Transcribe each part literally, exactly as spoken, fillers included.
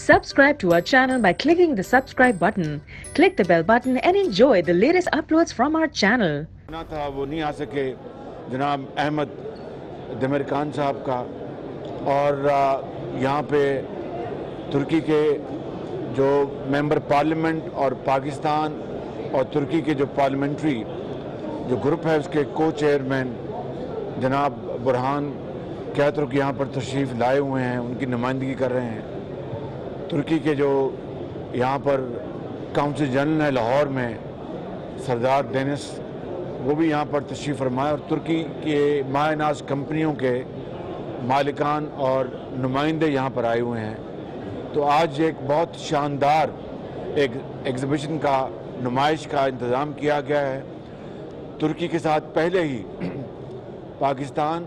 Subscribe to our channel by clicking the subscribe button. Click the bell button and enjoy the latest uploads from our channel. ना था वो नहीं आ सके जनाब अहमद दमर खान साहब का, और यहाँ पे तुर्की के जो मेंबर पार्लियामेंट और पाकिस्तान और तुर्की के जो पार्लियामेंट्री जो ग्रुप है उसके को चेयरमैन जनाब बुरहान क्या तुर्क यहाँ पर तशरीफ़ लाए हुए हैं, उनकी नुमाइंदगी कर रहे हैं। तुर्की के जो यहाँ पर काउंसिल जनरल है लाहौर में सरदार डेनिस, वो भी यहाँ पर तशरीफ़ फरमाए, और तुर्की के मायनाज कंपनियों के मालिकान और नुमाइंदे यहाँ पर आए हुए हैं। तो आज एक बहुत शानदार एक एग्ज़िबिशन का नुमाइश का इंतज़ाम किया गया है। तुर्की के साथ पहले ही पाकिस्तान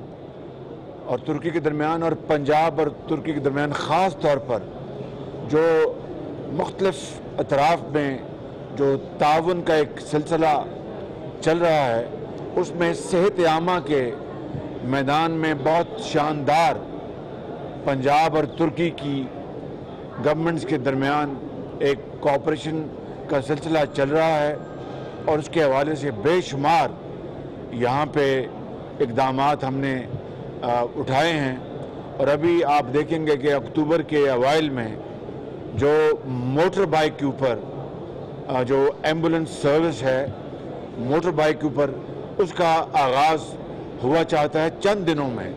और तुर्की के दरमियान और पंजाब और तुर्की के दरमियान ख़ास तौर पर जो मुख्तलिफ़ अतराफ़ में जो ताउन का एक सिलसिला चल रहा है, उसमें सेहत आमा के मैदान में बहुत शानदार पंजाब और तुर्की की गवर्नमेंट्स के दरमियान एक कोऑपरेशन का सिलसिला चल रहा है, और उसके हवाले से बेशुमार यहाँ पे इक़दामात हमने आ, उठाए हैं। और अभी आप देखेंगे कि अक्टूबर के अवाइल में जो मोटर बाइक के ऊपर जो एम्बुलेंस सर्विस है मोटर बाइक के ऊपर, उसका आगाज़ हुआ चाहता है चंद दिनों में,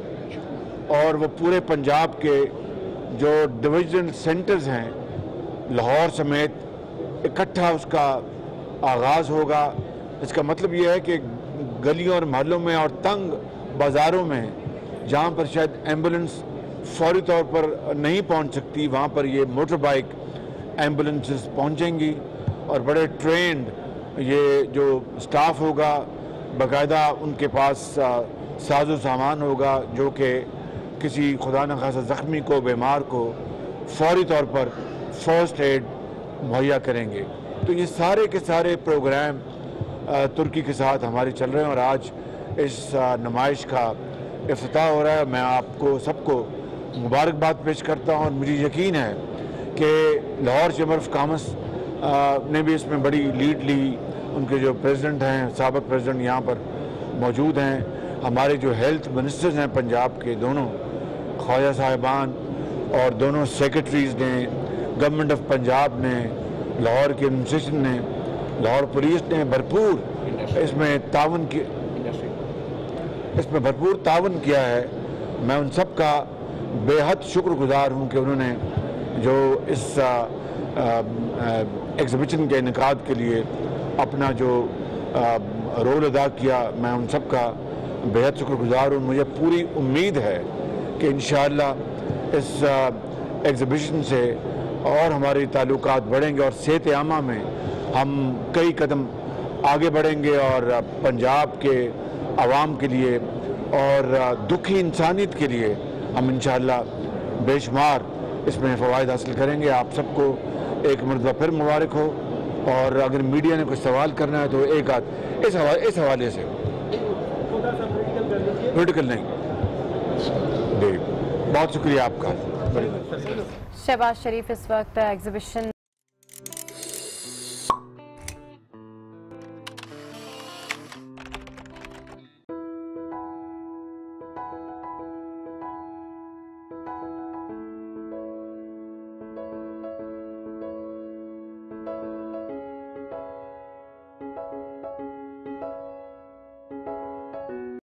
और वो पूरे पंजाब के जो डिविजनल सेंटर्स हैं लाहौर समेत इकट्ठा उसका आगाज़ होगा। इसका मतलब ये है कि गलियों और महलों में और तंग बाज़ारों में जहाँ पर शायद एम्बुलेंस फौरी तौर पर नहीं पहुँच सकती, वहाँ पर ये मोटर बाइक एम्बुलेंसेस पहुँचेंगी, और बड़े ट्रेंड ये जो स्टाफ होगा, बाकायदा उनके पास साजो सामान होगा जो कि किसी खुदा न खासा ज़ख्मी को, बीमार को फौरी तौर पर फर्स्ट एड मुहैया करेंगे। तो ये सारे के सारे प्रोग्राम तुर्की के साथ हमारे चल रहे हैं, और आज इस नुमाइश का इफ्तिताह हो रहा है। मैं आपको सबको मुबारकबाद पेश करता हूँ, और मुझे यकीन है कि लाहौर चैम्बर ऑफ कॉमर्स ने भी इसमें बड़ी लीड ली। उनके जो प्रेसिडेंट हैं, साबिक प्रेसिडेंट यहाँ पर मौजूद हैं। हमारे जो हेल्थ मिनिस्टर्स हैं पंजाब के दोनों, ख्वाजा साहिबान, और दोनों सेक्रेटरीज़ ने, गवर्नमेंट ऑफ पंजाब ने, लाहौर के एडमिनिस्ट्रेशन ने, लाहौर पुलिस ने भरपूर इसमें तावन की इसमें भरपूर तावन किया है। मैं उन सब का बेहद शुक्रगुजार हूँ कि उन्होंने जो इस एग्ज़िबिशन के इनेकाद के लिए अपना जो आ, रोल अदा किया। मैं उन सब का बेहद शुक्रगुजार हूँ। मुझे पूरी उम्मीद है कि इंशाअल्लाह इस एग्ज़िबिशन से और हमारे ताल्लुकात बढ़ेंगे, और सेहत आमा में हम कई कदम आगे बढ़ेंगे, और पंजाब के आवाम के लिए और दुखी इंसानियत के लिए हम इंशाअल्लाह बेशुमार इसमें फ़वाइद हासिल करेंगे। आप सबको एक मरतबा फिर मुबारक हो, और अगर मीडिया ने कुछ सवाल करना है तो एक आध इस हवाले इस हवाले से पोलिटिकल नहीं। जी बहुत शुक्रिया आपका। शहबाज शरीफ इस वक्त एग्जीबिशन